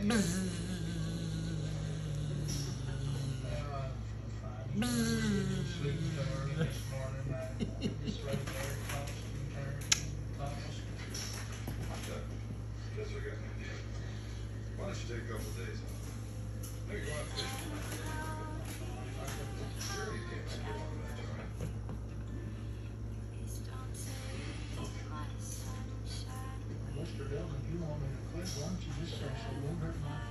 Why don't you take a couple of days off? Maybe go out fishing. Sure, you can't skip on that, Johnny. Mr. Dillon, if you want me to quit, why don't you just say so? It won't hurt my